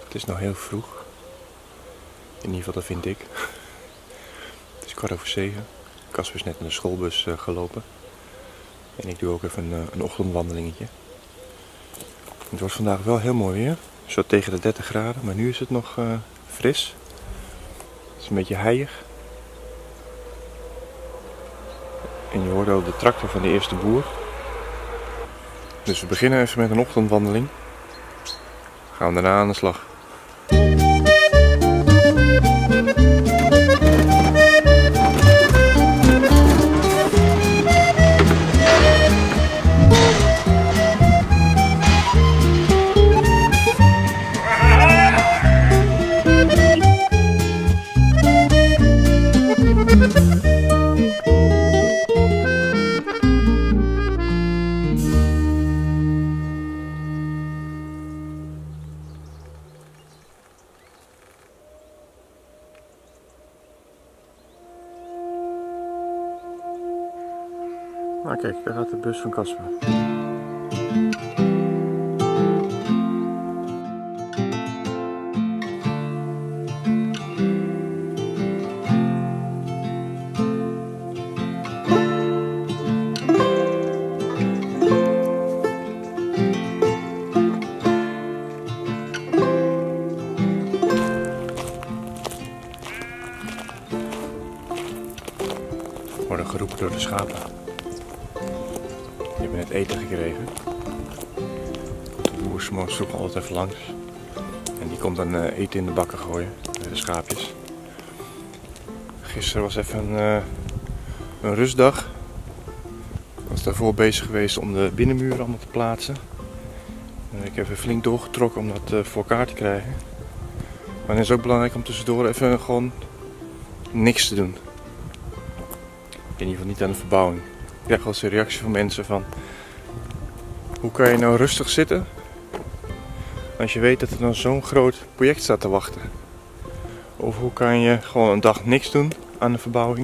Het is nog heel vroeg. In ieder geval, dat vind ik. Het is 7:15. Casper is net in de schoolbus gelopen. En ik doe ook even een ochtendwandelingetje. Het wordt vandaag wel heel mooi weer. Zo tegen de 30 graden, maar nu is het nog fris. Het is een beetje heilig. En je hoort ook de tractor van de eerste boer. Dus we beginnen even met een ochtendwandeling. Gaan we daarna aan de slag. Nou kijk, daar gaat de bus van Casper. Worden geroepen door de schapen. Die hebben net eten gekregen. De boer 's morgens vroeg altijd even langs. En die komt dan eten in de bakken gooien, de schaapjes. Gisteren was even een rustdag. Ik was daarvoor bezig geweest om de binnenmuren allemaal te plaatsen. Ik heb even flink doorgetrokken om dat voor elkaar te krijgen. Maar het is ook belangrijk om tussendoor even gewoon niks te doen. In ieder geval niet aan de verbouwing. Ik krijg wel eens een reactie van mensen van: hoe kan je nou rustig zitten als je weet dat er dan zo'n groot project staat te wachten? Of hoe kan je gewoon een dag niks doen aan de verbouwing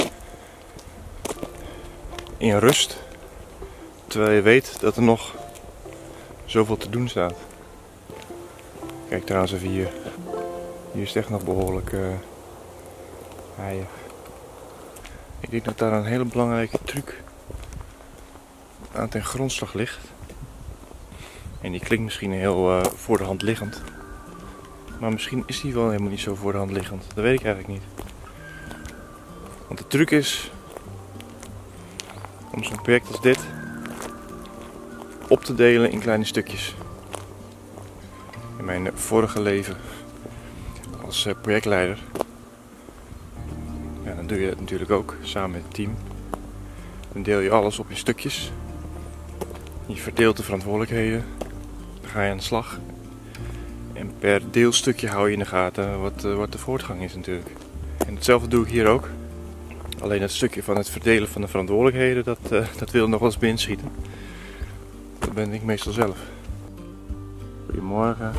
in rust, terwijl je weet dat er nog zoveel te doen staat. Kijk trouwens even hier. Hier is het echt nog behoorlijk heilig. Ik denk dat daar een hele belangrijke truc aan ten grondslag ligt. En die klinkt misschien heel voor de hand liggend. Maar misschien is die wel helemaal niet zo voor de hand liggend. Dat weet ik eigenlijk niet. Want de truc is om zo'n project als dit op te delen in kleine stukjes. In mijn vorige leven als projectleider, ja, dan doe je dat natuurlijk ook samen met het team. Dan deel je alles op in stukjes. Je verdeelt de verantwoordelijkheden. Dan ga je aan de slag. En per deelstukje hou je in de gaten wat de voortgang is natuurlijk. En hetzelfde doe ik hier ook. Alleen het stukje van het verdelen van de verantwoordelijkheden, dat wil nog wel eens binnenschieten. Dat ben ik meestal zelf. Goedemorgen.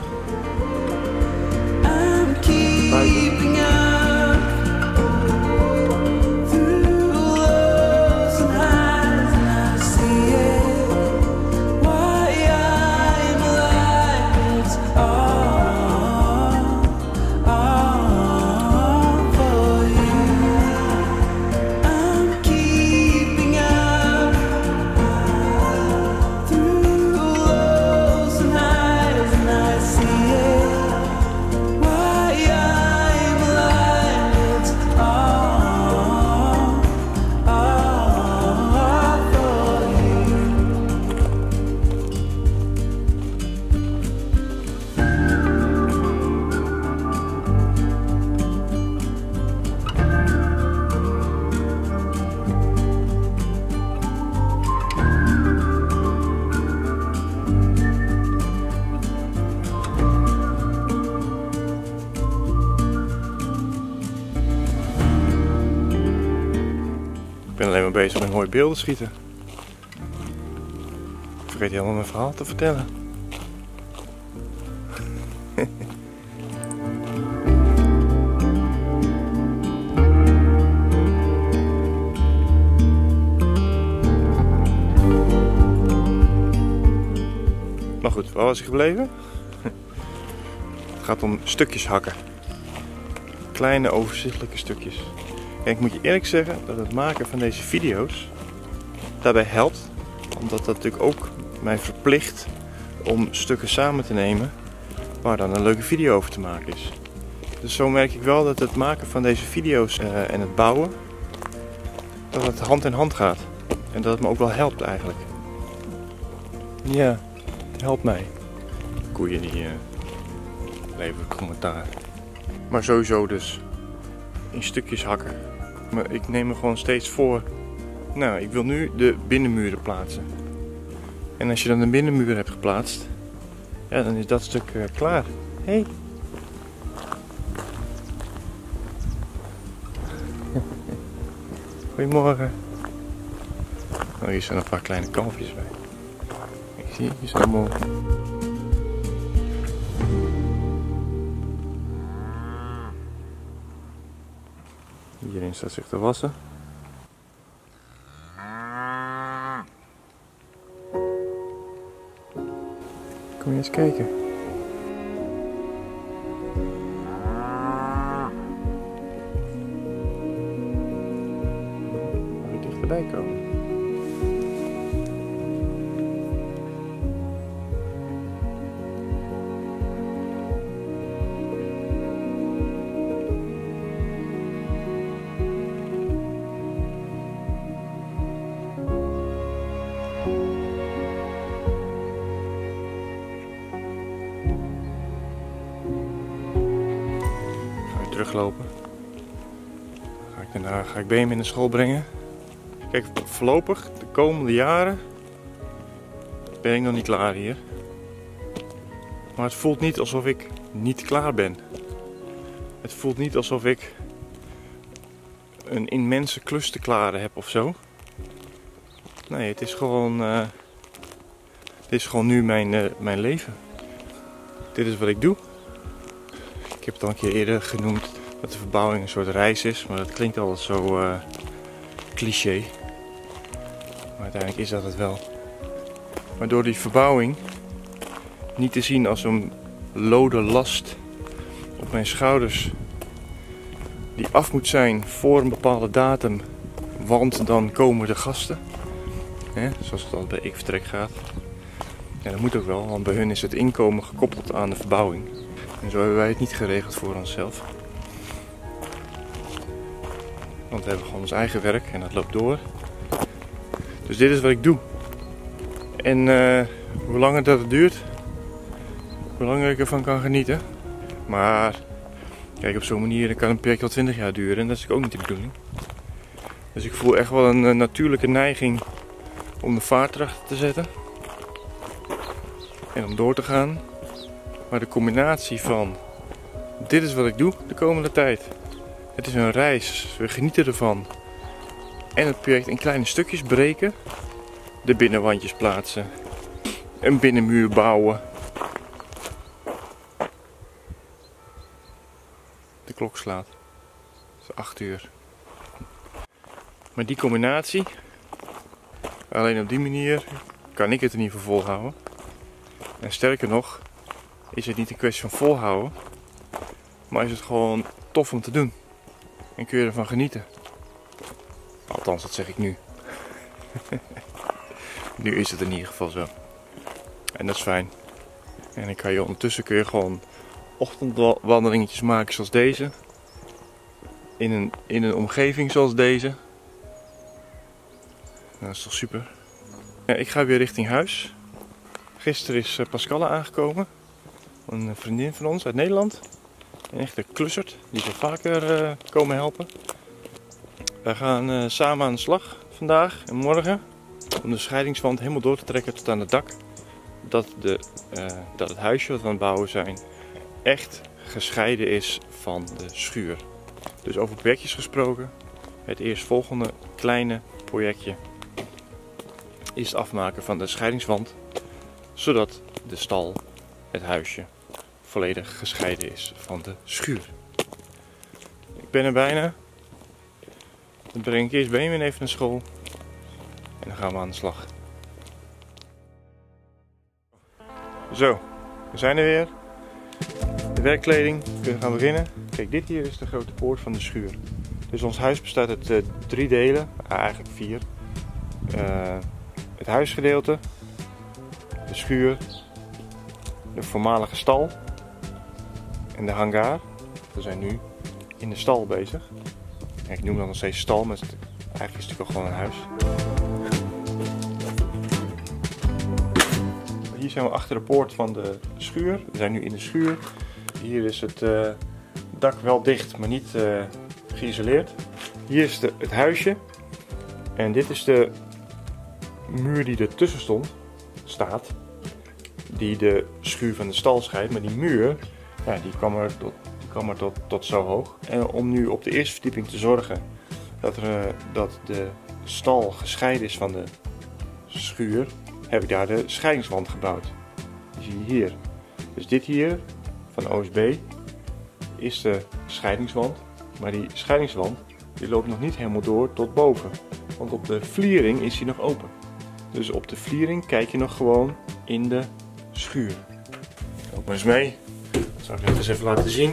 Ik ben alleen maar bezig met mooie beelden schieten. Ik vergeet helemaal mijn verhaal te vertellen. Maar goed, waar was ik gebleven? Het gaat om stukjes hakken. Kleine overzichtelijke stukjes. En ik moet je eerlijk zeggen dat het maken van deze video's daarbij helpt. Omdat dat natuurlijk ook mij verplicht om stukken samen te nemen waar dan een leuke video over te maken is. Dus zo merk ik wel dat het maken van deze video's en het bouwen, dat het hand in hand gaat. En dat het me ook wel helpt eigenlijk. Ja, het helpt mij. Koeien die leveren commentaar. Maar sowieso dus in stukjes hakken. Maar ik neem me gewoon steeds voor. Nou, ik wil nu de binnenmuren plaatsen. En als je dan de binnenmuur hebt geplaatst, ja, dan is dat stuk klaar. Hey. Goedemorgen. Oh, hier zijn een paar kleine kalfjes bij. Ik zie, hier zijn allemaal. Iedereen staat zich te wassen. Kom je eens kijken. Mag je dichterbij komen? Teruglopen. Daarna ga ik Beem in de school brengen. Kijk, voorlopig, de komende jaren, ben ik nog niet klaar hier. Maar het voelt niet alsof ik niet klaar ben. Het voelt niet alsof ik een immense klus te klaren heb of zo. Nee, het is gewoon nu mijn leven. Dit is wat ik doe. Ik heb het al een keer eerder genoemd dat de verbouwing een soort reis is, maar dat klinkt altijd zo cliché. Maar uiteindelijk is dat het wel. Maar door die verbouwing niet te zien als een lode last op mijn schouders die af moet zijn voor een bepaalde datum, want dan komen de gasten. Zoals het al bij Ik Vertrek gaat. Ja, dat moet ook wel, want bij hun is het inkomen gekoppeld aan de verbouwing. En zo hebben wij het niet geregeld voor onszelf. Want we hebben gewoon ons eigen werk en dat loopt door. Dus dit is wat ik doe. En hoe langer dat het duurt, hoe langer ik ervan kan genieten. Maar kijk, op zo'n manier kan een project wel 20 jaar duren en dat is ook niet de bedoeling. Dus ik voel echt wel een natuurlijke neiging om de vaart erachter te zetten. En om door te gaan. Maar de combinatie van dit is wat ik doe de komende tijd. Het is een reis, we genieten ervan. En het project in kleine stukjes breken. De binnenwandjes plaatsen. Een binnenmuur bouwen. De klok slaat. Het is 8 uur. Maar die combinatie, alleen op die manier kan ik het in ieder geval volhouden. En sterker nog, is het niet een kwestie van volhouden, maar is het gewoon tof om te doen. En kun je ervan genieten. Althans, dat zeg ik nu. Nu is het in ieder geval zo. En dat is fijn. En dan kan je ondertussen gewoon ochtendwandelingetjes maken zoals deze. In een omgeving zoals deze. Nou, dat is toch super. Ja, ik ga weer richting huis. Gisteren is Pascale aangekomen. Een vriendin van ons uit Nederland. Een echte klussert. Die zal vaker komen helpen. Wij gaan samen aan de slag vandaag en morgen. Om de scheidingswand helemaal door te trekken tot aan het dak. Dat het huisje wat we aan het bouwen zijn echt gescheiden is van de schuur. Dus over projectjes gesproken. Het eerstvolgende kleine projectje is het afmaken van de scheidingswand. Zodat de stal, het huisje, volledig gescheiden is van de schuur. Ik ben er bijna. Dan breng ik eerst Benjamin even naar school. En dan gaan we aan de slag. Zo, we zijn er weer. De werkkleding. We gaan beginnen. Kijk, dit hier is de grote poort van de schuur. Dus ons huis bestaat uit 3 delen, eigenlijk 4. Het huisgedeelte, de schuur, de voormalige stal en de hangar. We zijn nu in de stal bezig. Ik noem dat nog steeds stal, maar eigenlijk is het natuurlijk ook gewoon een huis. Hier zijn we achter de poort van de schuur. We zijn nu in de schuur. Hier is het dak wel dicht, maar niet geïsoleerd. Hier is het huisje. En dit is de muur die ertussen staat. Die de schuur van de stal scheidt. Maar die muur, ja, die kwam er tot zo hoog. En om nu op de eerste verdieping te zorgen dat de stal gescheiden is van de schuur, heb ik daar de scheidingswand gebouwd. Die zie je hier. Dus dit hier van OSB is de scheidingswand. Maar die scheidingswand die loopt nog niet helemaal door tot boven. Want op de vliering is die nog open. Dus op de vliering kijk je nog gewoon in de schuur. Loop maar eens mee. Dat zal ik net eens even laten zien.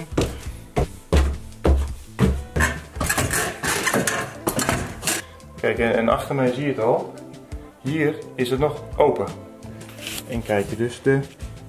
Kijk, en achter mij zie je het al. Hier is het nog open. En kijk je dus de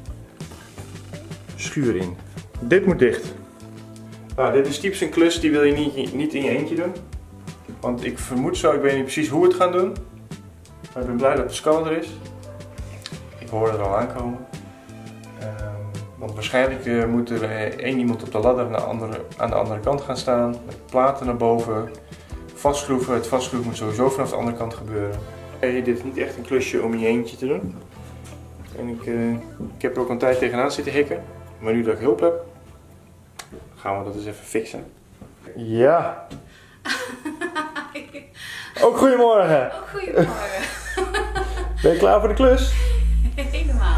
schuur in. Dit moet dicht. Nou, dit is typisch een klus die wil je niet in je eentje doen. Want ik vermoed zo, ik weet niet precies hoe we het gaan doen. Maar ik ben blij dat Pascal er is. Ik hoor er al aankomen. Want waarschijnlijk moet er één iemand op de ladder aan de andere kant gaan staan. Met platen naar boven. Vastschroeven. Het vastschroeven moet sowieso vanaf de andere kant gebeuren. Dit is niet echt een klusje om in je eentje te doen. En ik heb er ook een tijd tegenaan zitten hikken. Maar nu dat ik hulp heb, gaan we dat eens even fixen. Ja. Ook goedemorgen. Ook goedemorgen. Ben je klaar voor de klus? Helemaal.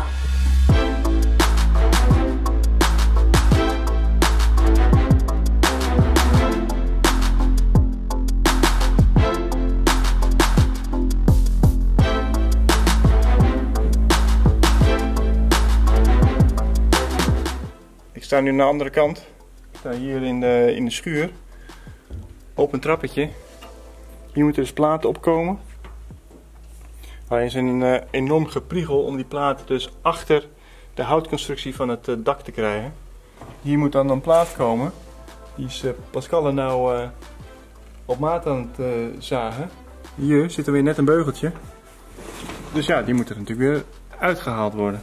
Ik sta nu aan de andere kant. Ik sta hier in de schuur. Op een trappetje. Hier moeten dus platen opkomen. Alleen is een enorm gepriegel om die platen dus achter de houtconstructie van het dak te krijgen. Hier moet dan een plaat komen. Die is Pascal er nou op maat aan het zagen. Hier zit er weer net een beugeltje. Dus ja, die moet er natuurlijk weer uitgehaald worden.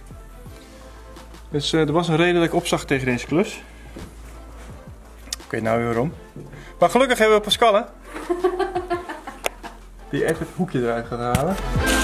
Dus er was een reden dat ik opzag tegen deze klus. Ik weet nou weer waarom. Maar gelukkig hebben we Pascal, hè? Die even het hoekje eruit gaat halen.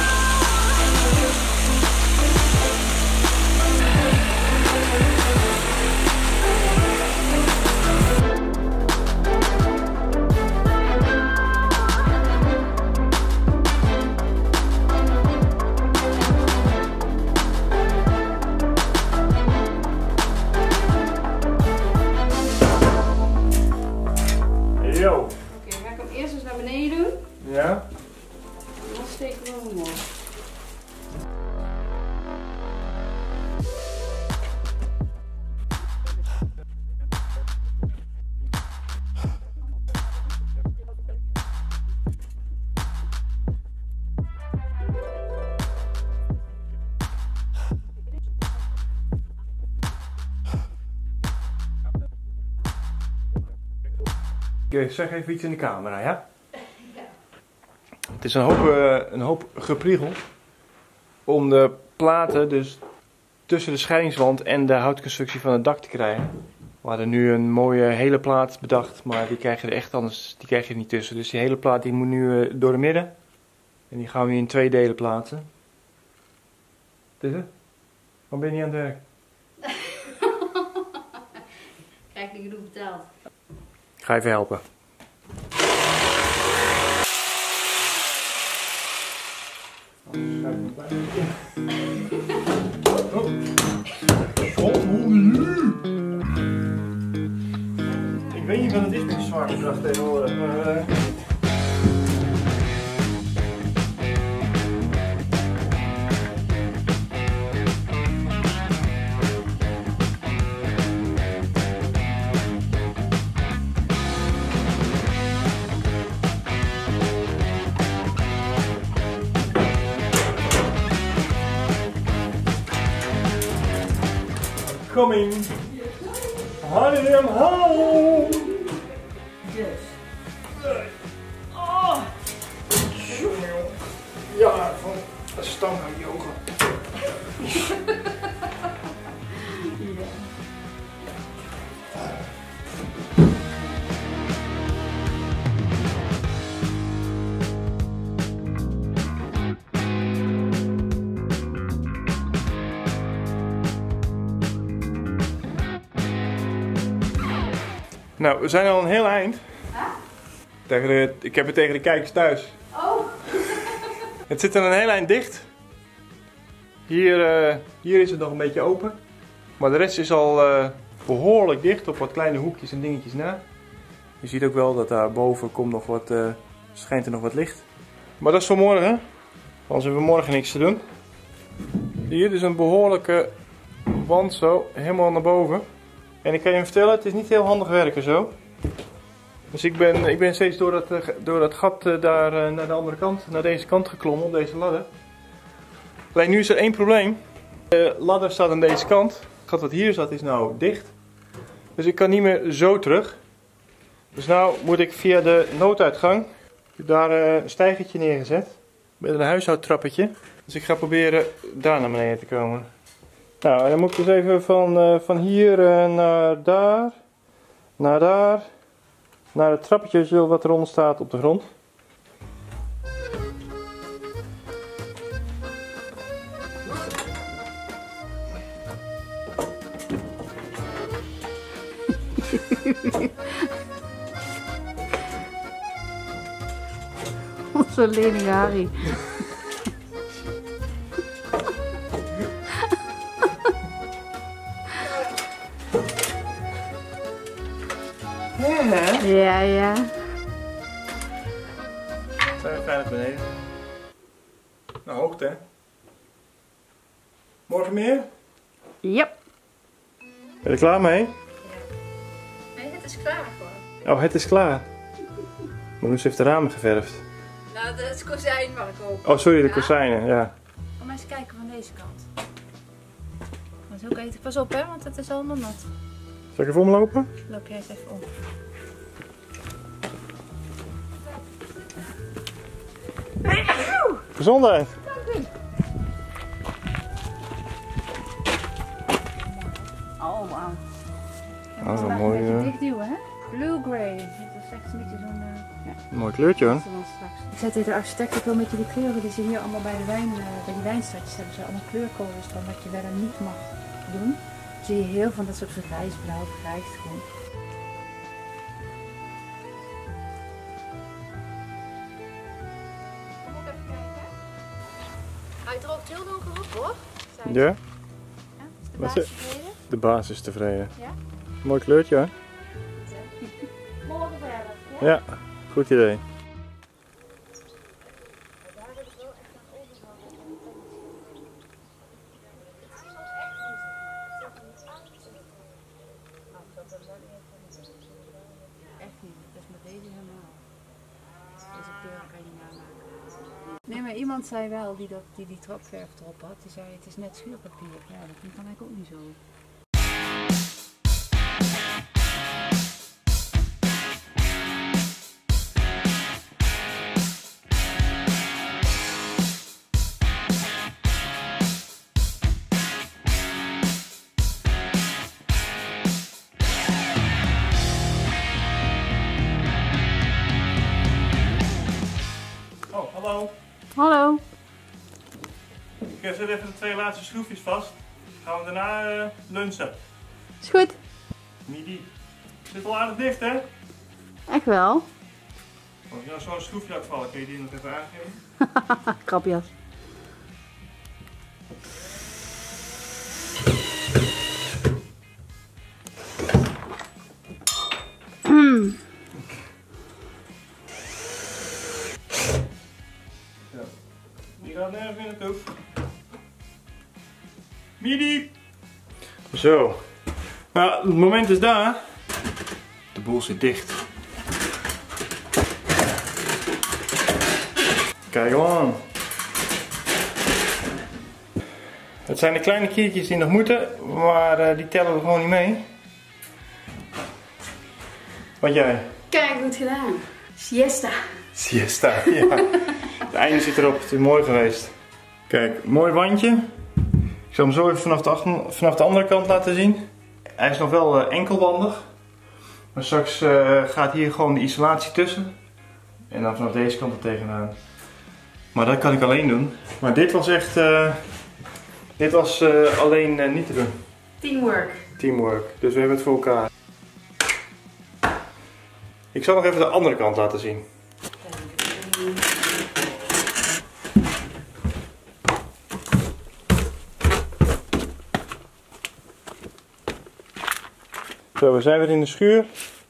Yo. Oké, dan ga ik hem eerst eens naar beneden doen. Ja. En dan steken we hem omhoog. Ik zeg even iets in de camera, ja? Ja. Het is een hoop gepriegel om de platen dus tussen de scheidingswand en de houtconstructie van het dak te krijgen. We hadden nu een mooie hele plaat bedacht, maar die krijg je er echt anders, die krijg je er niet tussen. Dus die hele plaat die moet nu door de midden en die gaan we nu in 2 delen plaatsen. Wat is het? Waarom ben je niet aan het werk? Krijg niet genoeg betaald. Ik ga even helpen. Ik weet niet wat het is met die zwaartekracht tegenwoordig, maar... coming. Honey, I'm home. Dus. Oh. Ja, van een stang aan je ogen. Ja. Nou, we zijn al een heel eind. Huh? Ik heb het tegen de kijkers thuis. Oh. Het zit er een heel eind dicht. Hier is het nog een beetje open. Maar de rest is al behoorlijk dicht op wat kleine hoekjes en dingetjes na. Je ziet ook wel dat daar boven komt nog wat, schijnt er nog wat licht. Maar dat is voor morgen. Anders hebben we morgen niks te doen. Hier dus een behoorlijke wand zo, helemaal naar boven. En ik kan je vertellen, het is niet heel handig werken zo. Dus ik ben steeds door dat gat daar naar de andere kant, naar deze kant geklommen, op deze ladder. Alleen nu is er één probleem. De ladder staat aan deze kant. Het gat wat hier zat is nou dicht. Dus ik kan niet meer zo terug. Dus nou moet ik via de nooduitgang. Ik heb daar een stijgertje neergezet. Met een huishoudtrappetje. Dus ik ga proberen daar naar beneden te komen. Nou, en dan moet ik dus even van hier naar daar. Naar daar. Naar het trappetje wat eronder staat op de grond. Onze lening Harry. Ja, ja. Zijn we veilig beneden? Nou, hoogte hè? Morgen meer? Yep. Ben je er klaar mee? Nee, het is klaar gewoon. Oh, het is klaar. Marloes heeft de ramen geverfd. Nou, dat is kozijn mag ik ook. Oh, sorry, de kozijnen, ja. Kom maar eens kijken van deze kant. Maar zo kan je pas op hè, want het is allemaal nat. Zal ik even omlopen? Loop jij eens even om. Gezondheid! Oh, wauw. Dat is wel mooi. Een beetje dichtduwen, hè? Blue-gray. Dat is echt een beetje zo'n... Mooi kleurtje hoor. Ik zei tegen de architect ook wel een beetje die kleuren die ze hier allemaal bij die wijnstadjes hebben. Ze allemaal kleurcodes van wat je verder niet mag doen. Zie je heel van dat soort grijs, blauw, grijs, groen. Kom ook even kijken. Hij droogt heel donker op hoor. Ja? Ja? Is de Wat baas is- tevreden? De baas is tevreden. Ja? Mooi kleurtje hoor. Morgen verder. Ja? Ja, goed idee. Daar heb ik wel echt aan overgehouden. Echt niet, dat is met deze helemaal. Deze kleur kan je niet namaken. Nee, maar iemand zei wel, die tropverf erop had, die zei het is net schuurpapier. Ja, dat kan eigenlijk ook niet zo. Oh, hallo. Hallo. Ik zet even de twee laatste schroefjes vast. Gaan we daarna lunchen. Is goed. Midi. Zit al aardig dicht hè? Echt wel. Als je nou zo'n schroefje laat vallen, kun je die nog even aangeven? Krapjas. Die gaat nergens meer naartoe. Midi! Zo. Nou, het moment is daar. De boel zit dicht. Kijk aan. Het zijn de kleine kiertjes die nog moeten, maar die tellen we gewoon niet mee. Wat jij? Kijk, goed gedaan. Siesta. Siesta, ja. Het einde zit erop, het is mooi geweest. Kijk, mooi wandje. Ik zal hem zo even vanaf de andere kant laten zien. Hij is nog wel enkelwandig. Maar straks gaat hier gewoon de isolatie tussen. En dan vanaf deze kant er tegenaan. Maar dat kan ik alleen doen. Maar dit was echt... dit was alleen niet te doen. Teamwork. Teamwork. Dus we hebben het voor elkaar. Ik zal nog even de andere kant laten zien. Zo, we zijn weer in de schuur.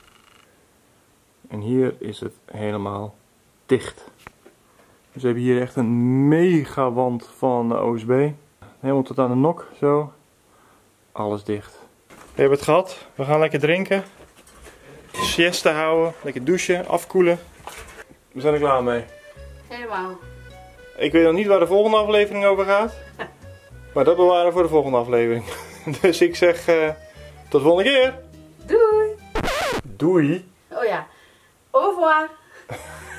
En hier is het helemaal dicht. Dus we hebben hier echt een mega wand van de OSB. Helemaal tot aan de nok, zo. Alles dicht. We hebben het gehad. We gaan lekker drinken. Siesta houden. Lekker douchen, afkoelen. We zijn er klaar mee. Helemaal. Ik weet nog niet waar de volgende aflevering over gaat. Maar dat bewaren we voor de volgende aflevering. Dus ik zeg tot de volgende keer. Doei. Doei. Oh ja. Au revoir.